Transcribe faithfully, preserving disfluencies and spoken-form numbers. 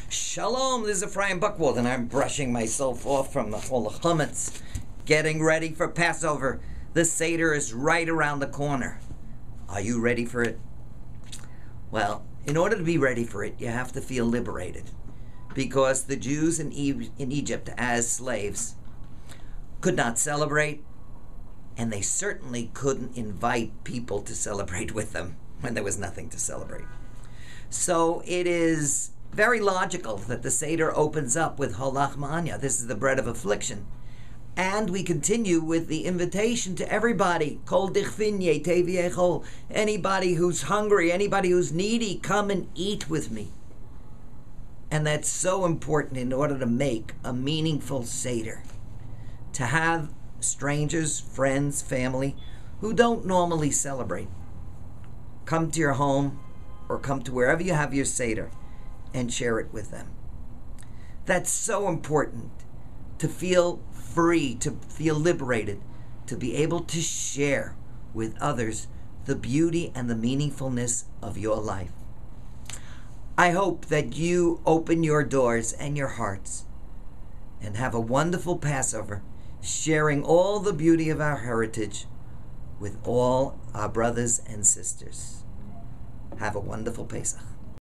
Shalom, this is Rabbi Buchwald, and I'm brushing myself off from all the chametz, getting ready for Passover. The seder is right around the corner. Are you ready for it? Well, in order to be ready for it, you have to feel liberated, because the Jews in, e- in Egypt as slaves could not celebrate, and they certainly couldn't invite people to celebrate with them when there was nothing to celebrate. So it is very logical that the Seder opens up with Holach Ma'anya. This is the bread of affliction. And we continue with the invitation to everybody. Kol dichvinye teviechol. Anybody who's hungry, anybody who's needy, come and eat with me. And that's so important in order to make a meaningful Seder. To have strangers, friends, family, who don't normally celebrate, come to your home or come to wherever you have your Seder and share it with them. That's so important, to feel free, to feel liberated, to be able to share with others the beauty and the meaningfulness of your life. I hope that you open your doors and your hearts and have a wonderful Passover, sharing all the beauty of our heritage with all our brothers and sisters. Have a wonderful Pesach.